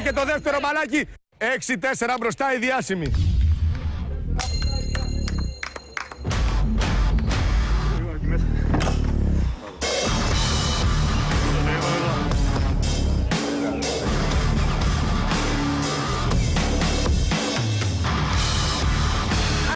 και το δεύτερο μπαλάκι. 6-4 μπροστά η διάσημη.